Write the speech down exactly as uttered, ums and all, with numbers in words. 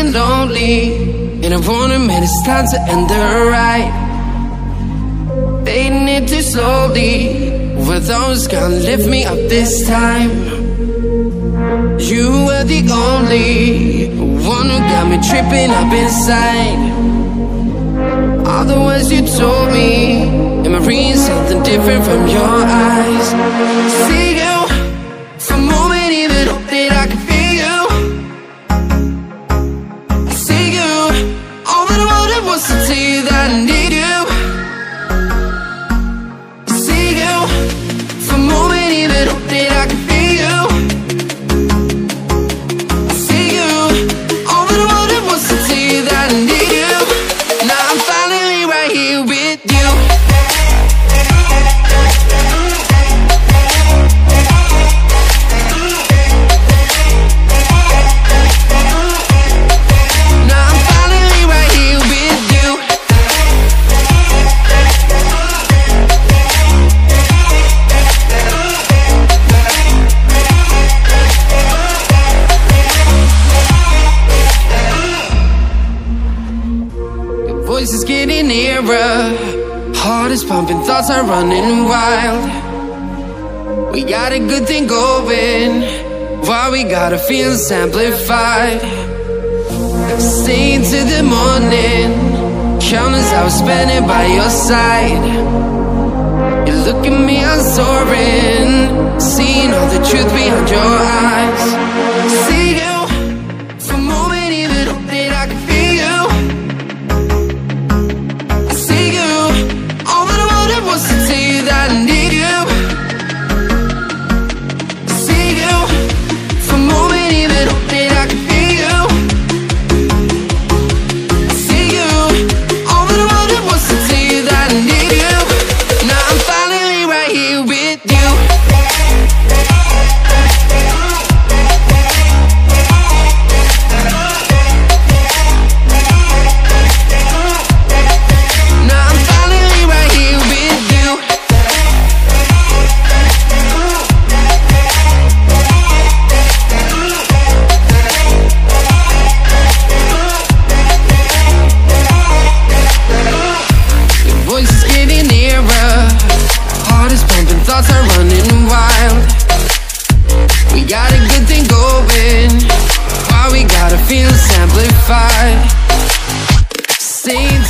feeling lonely, and I wanna admit it's time to end the ride. Fading it too slowly, were those gonna lift me up this time? You were the only one who got me tripping up inside. All the words you told me, am I reading something different from your eyes? See you, for a moment even hope that I can feel you. I see you, all that I wanted was to tell you that I need you. I see you, for a moment even hope that I can feel you. I see you, all that I wanted was to tell you that I need you. Now I'm finally right here with you. Now I'm finally right here with you. Your voice is getting nearer, heart is pumping, thoughts are running wild. We got a good thing going, why we gotta feel amplified. Staying to the morning, countless hours spending by your side. You look at me, I'm soaring, seeing all the truth behind your eyes. See you, for a moment even hope that I can feel you. I see you, all that I wanted was to tell you that I need you. I see you, for a moment even hope that I can feel you. I see you, all that I wanted was to tell you that I need you. Now I'm finally right here with you. Now I'm finally right here with you. Your voice is getting nearer, heart is pumping, thoughts are running wild. We got a good thing going, why we gotta feel amplified. Staying